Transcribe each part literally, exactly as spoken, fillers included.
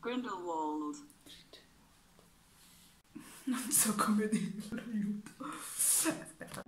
Grindelwald. Non so come dirlo, aiuto. Aspetta.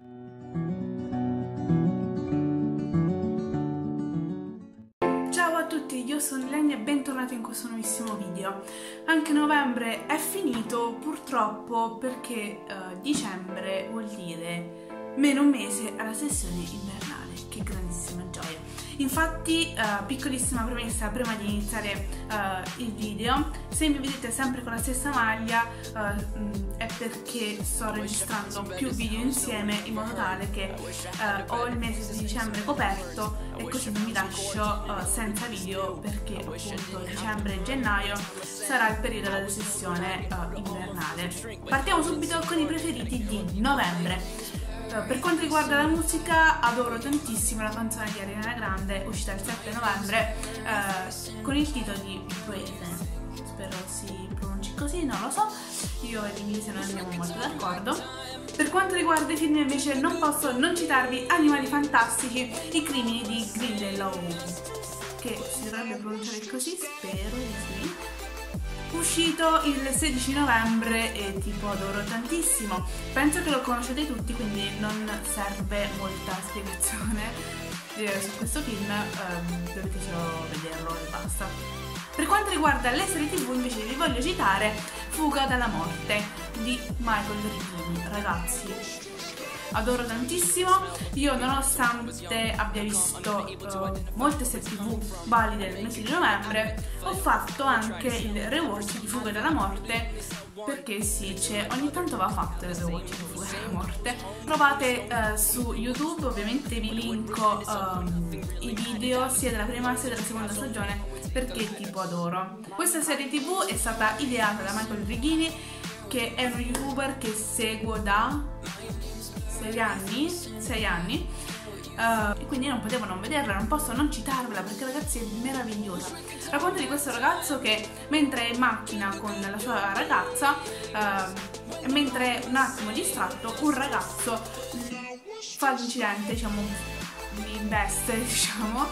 Ciao a tutti, io sono Ilenia e bentornati in questo nuovissimo video. Anche novembre è finito purtroppo perché uh, dicembre vuol dire meno un mese alla sessione invernale. Che grandissima gioia. Infatti, uh, piccolissima premessa prima di iniziare uh, il video: se mi vedete sempre con la stessa maglia uh, è perché sto registrando più video insieme in modo tale che uh, ho il mese di dicembre coperto e così non mi lascio uh, senza video, perché appunto dicembre e gennaio sarà il periodo della sessione uh, invernale. Partiamo subito con i preferiti di novembre. Per quanto riguarda la musica, adoro tantissimo la canzone di Ariana Grande uscita il sette novembre eh, con il titolo di Breathe. Spero si pronunci così, non lo so, io e l'inglese non andiamo molto d'accordo. Per quanto riguarda i film invece non posso non citarvi Animali Fantastici, I crimini di Grindelwald, che si dovrebbe pronunciare così, spero di sì. Uscito il sedici novembre e tipo adoro tantissimo. Penso che lo conoscete tutti, quindi non serve molta spiegazione eh, su questo film, ehm, dovete solo vederlo e basta. Per quanto riguarda le serie tv invece vi voglio citare Fuga dalla morte di Michael Riccini. Ragazzi, adoro tantissimo. Io, nonostante abbia visto uh, molte serie tv valide nel mese di novembre, ho fatto anche il rewatch di Fuga dalla morte, perché sì, cioè, ogni tanto va fatto il rewatch di Fuga dalla morte. Trovate uh, su YouTube, ovviamente vi linko um, i video sia della prima sia della seconda stagione, perché tipo adoro. Questa serie tv è stata ideata da Michael Riccini, che è uno youtuber che seguo da sei anni, sei anni uh, e quindi non potevo non vederla, non posso non citarvela, perché ragazzi è meravigliosa. Racconta di questo ragazzo che mentre è in macchina con la sua ragazza uh, e mentre è un attimo distratto, un ragazzo fa l'incidente, diciamo, li investe, diciamo,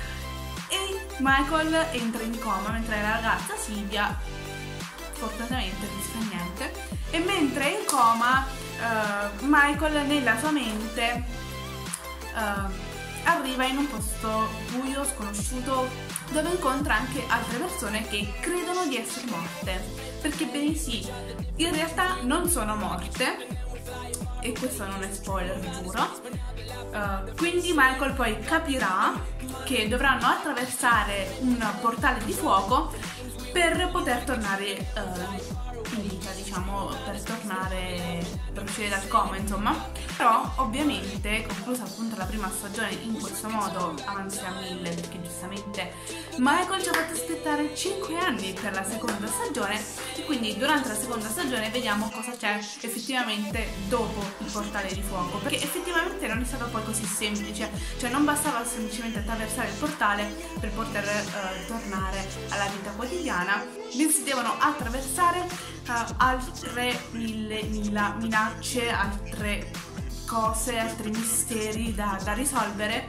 e Michael entra in coma mentre la ragazza Silvia fortunatamente non si fa niente, e mentre è in coma Uh, Michael nella sua mente uh, arriva in un posto buio, sconosciuto, dove incontra anche altre persone che credono di essere morte, perché bene sì, in realtà non sono morte, e questo non è spoiler, vi giuro. Uh, quindi Michael poi capirà che dovranno attraversare un portale di fuoco per poter tornare uh, in vita, diciamo, per tornare, per uscire dal coma, insomma. Però ovviamente, conclusa appunto la prima stagione in questo modo, ansia mille, perché giustamente Michael ci ha fatto aspettare cinque anni per la seconda stagione, e quindi durante la seconda stagione vediamo cosa c'è effettivamente dopo il portale di fuoco, perché effettivamente non è stato poi così semplice, cioè non bastava semplicemente attraversare il portale per poter eh, tornare alla vita quotidiana, si devono attraversare Uh, altre mille, mille minacce, altre cose, altri misteri da, da risolvere,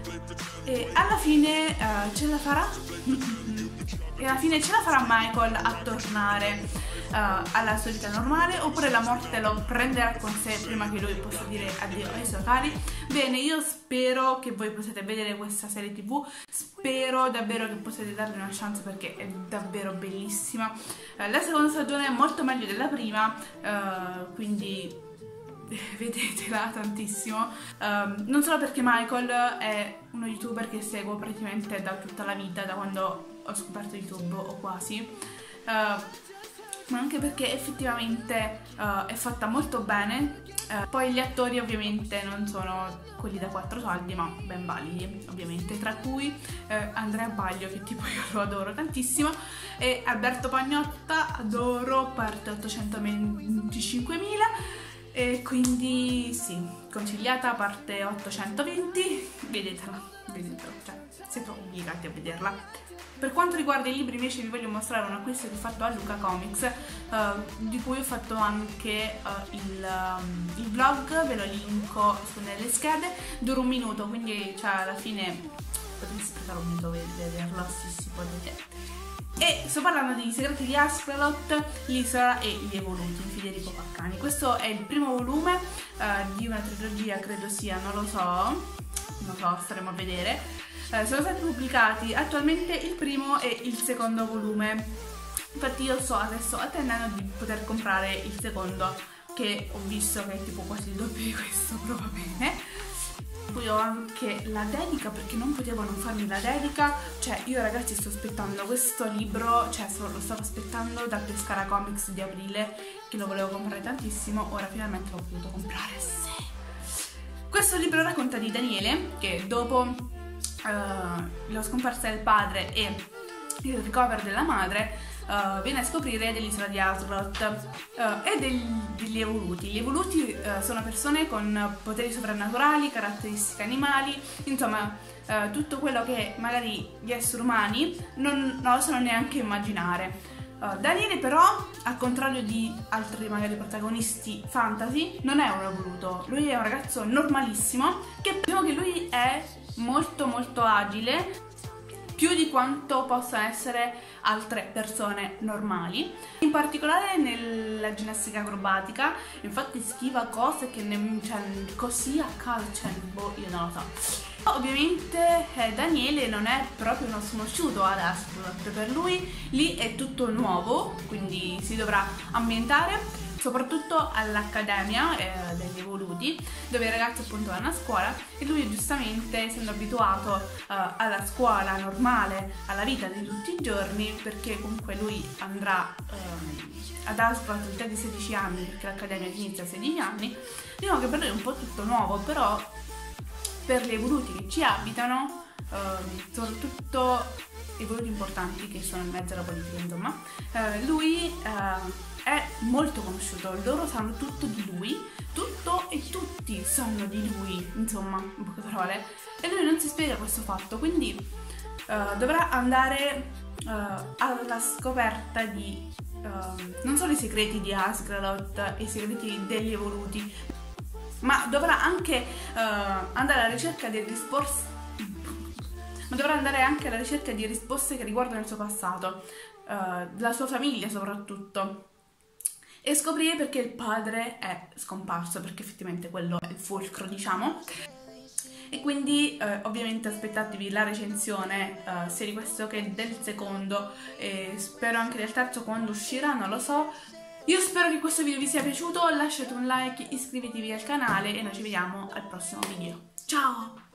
e alla fine uh, ce la farà e alla fine ce la farà Michael a tornare uh, alla sua vita normale, oppure la morte lo prenderà con sé prima che lui possa dire addio ai suoi cari. Bene, io spero che voi possiate vedere questa serie tv, spero davvero che possiate darle una chance, perché è davvero bellissima. Uh, la seconda stagione è molto meglio della prima, uh, quindi vedetela tantissimo, um, non solo perché Michael è uno youtuber che seguo praticamente da tutta la vita, da quando ho scoperto YouTube o quasi, uh, ma anche perché effettivamente uh, è fatta molto bene. Uh, poi gli attori ovviamente non sono quelli da quattro soldi, ma ben validi ovviamente, tra cui uh, Andrea Baglio, che tipo io lo adoro tantissimo, e Alberto Pagnotta, adoro, parte ottocentoventicinquemila, e quindi sì, Consigliata parte ottocentoventi, vedetela, vedetela, cioè siete obbligati a vederla. Per quanto riguarda i libri invece vi voglio mostrare un acquisto che ho fatto a Luca Comics, uh, di cui ho fatto anche uh, il, um, il vlog, ve lo linko su nelle schede, dura un minuto, quindi cioè alla fine potete aspettare un minuto per vederlo, sì, si può vedere. E sto parlando di I segreti di Askeladd, l'Isola e gli evoluti di Federico Paccani. Questo è il primo volume uh, di una trilogia, credo sia, non lo so, non so, staremo a vedere. Uh, sono stati pubblicati attualmente il primo e il secondo volume. Infatti io sto adesso attendendo di poter comprare il secondo, che ho visto che è tipo quasi il doppio di questo, però va bene. Poi ho anche la dedica, perché non potevo non farmi la dedica. Cioè io ragazzi sto aspettando questo libro, cioè lo stavo aspettando da Pescara Comics di aprile, che lo volevo comprare tantissimo, ora finalmente l'ho potuto comprare. Sì. Questo libro racconta di Daniele che dopo uh, la scomparsa del padre e il ricovero della madre Uh, viene a scoprire dell'isola di Askeladd uh, e del, degli evoluti. Gli evoluti uh, sono persone con poteri sovrannaturali, caratteristiche animali, insomma uh, tutto quello che magari gli esseri umani non, non osano neanche immaginare. Uh, Daniele però, al contrario di altri magari protagonisti fantasy, non è un evoluto. Lui è un ragazzo normalissimo, che diciamo che lui è molto molto agile, più di quanto possano essere altre persone normali, in particolare nella ginnastica acrobatica. Infatti schiva cose che ne, cioè, così a caso, cioè, boh, io non lo so. Ovviamente eh, Daniele non è proprio uno sconosciuto ad Askeladd, per lui lì è tutto nuovo, quindi si dovrà ambientare soprattutto all'Accademia eh, degli Evoluti, dove i ragazzi appunto vanno a scuola, e lui giustamente, essendo abituato eh, alla scuola normale, alla vita di tutti i giorni, perché comunque lui andrà eh, ad Askeladd all'età di sedici anni, perché l'Accademia inizia a sedici anni, diciamo che per lui è un po' tutto nuovo, però per gli Evoluti che ci abitano, eh, soprattutto evoluti importanti che sono in mezzo alla politica, insomma, eh, lui eh, è molto conosciuto, loro sanno tutto di lui, tutto e tutti sanno di lui, insomma, in poche parole, e lui non si spiega questo fatto, quindi uh, dovrà andare uh, alla scoperta di uh, non solo i segreti di Askeladd e i segreti degli evoluti, ma dovrà anche uh, andare alla ricerca di risposte ma dovrà andare anche alla ricerca di risposte che riguardano il suo passato, uh, la sua famiglia soprattutto, e scoprire perché il padre è scomparso, perché effettivamente quello è il fulcro, diciamo. E quindi eh, ovviamente aspettatevi la recensione eh, sia di questo che del secondo, e spero anche del terzo quando uscirà, non lo so. Io spero che questo video vi sia piaciuto, lasciate un like, iscrivetevi al canale e noi ci vediamo al prossimo video. Ciao!